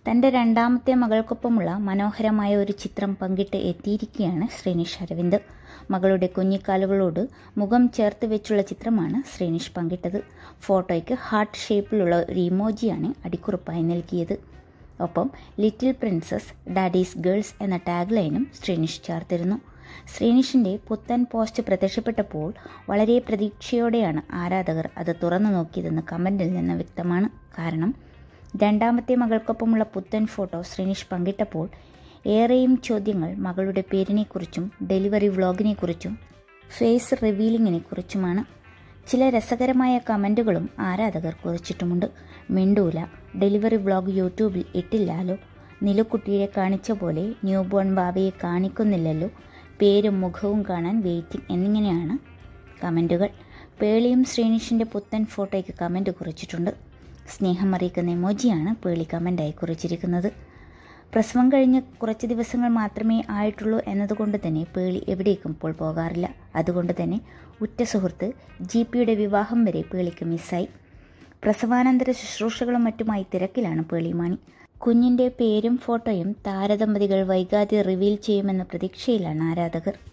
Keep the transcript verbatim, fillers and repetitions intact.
തൻ്റെ രണ്ടാമത്തെ മകൾക്കൊപ്പമുള്ള മനോഹരമായ ഒരു ചിത്രം പങ്കിട്ട് എത്തിയിരിക്കുകയാണ് ശ്രീനിഷ് അരവിന്ദ്. മകളുടെ കുഞ്ഞിക്കാലുകളോട് മുഖം ചേർത്ത് വെച്ചുള്ള ചിത്രമാണ് ശ്രീനിഷ് പങ്കിട്ടത്. ഫോട്ടോയ്ക്ക് ഹാർട്ട് ഷേപ്പിലുള്ള ഒരു ഇമോജിയാണ് അടിക്കുറിപ്പായി നൽകിയത്. ഒപ്പം ലിറ്റിൽ പ്രിൻസസ് ഡാഡീസ് ഗേൾസ് എന്ന ടാഗ് ലൈനും ശ്രീനിഷ് ചേർത്തിരുന്നു. ശ്രീനിഷിൻ്റെ പുത്തൻ പോസ്റ്റ് പ്രത്യക്ഷപ്പെട്ടപ്പോൾ വളരെ പ്രതീക്ഷയോടെയാണ് ആരാധകർ അത് തുറന്നു നോക്കിയതെന്ന് കമൻറ്റിൽ നിന്ന് വ്യക്തമാണ്. കാരണം രണ്ടാമത്തെ മകൾക്കൊപ്പമുള്ള പുത്തൻ ഫോട്ടോ ശ്രീനിഷ് പങ്കിട്ടപ്പോൾ ഏറെയും ചോദ്യങ്ങൾ മകളുടെ പേരിനെക്കുറിച്ചും ഡെലിവറി വ്ളോഗിനെക്കുറിച്ചും ഫേസ് റിവീലിങ്ങിനെ കുറിച്ചുമാണ്. ചില രസകരമായ കമൻറ്റുകളും ആരാധകർ കുറിച്ചിട്ടുമുണ്ട്. മിണ്ടൂല, ഡെലിവറി വ്ളോഗ് യൂട്യൂബിൽ ഇട്ടില്ലാലോ, നിലുക്കുട്ടിയെ കാണിച്ച പോലെ ന്യൂ ബോൺ ബാബയെ കാണിക്കുന്നില്ലല്ലോ, പേരും മുഖവും കാണാൻ വെയിറ്റിംഗ് എന്നിങ്ങനെയാണ് കമൻറ്റുകൾ. പേളിയും ശ്രീനിഷിൻ്റെ പുത്തൻ ഫോട്ടോയ്ക്ക് കമൻറ്റ് കുറിച്ചിട്ടുണ്ട്. സ്നേഹം അറിയിക്കുന്ന എമോജിയാണ് പേളി കമൻ്റായി കുറിച്ചിരിക്കുന്നത്. പ്രസവം കഴിഞ്ഞ് കുറച്ച് ദിവസങ്ങൾ മാത്രമേ ആയിട്ടുള്ളൂ എന്നതുകൊണ്ട് തന്നെ പേളി എവിടേക്കും ഇപ്പോൾ പോകാറില്ല. അതുകൊണ്ട് തന്നെ ഉറ്റ സുഹൃത്ത് ജി പിയുടെ വിവാഹം വരെ പേളിക്ക് മിസ്സായി. പ്രസവാനന്തര ശുശ്രൂഷകളും മറ്റുമായി തിരക്കിലാണ് പേളിമാണി. കുഞ്ഞിൻ്റെ പേരും ഫോട്ടോയും താരദമ്പതികൾ വൈകാതെ റിവീൽ ചെയ്യുമെന്ന പ്രതീക്ഷയിലാണ് ആരാധകർ.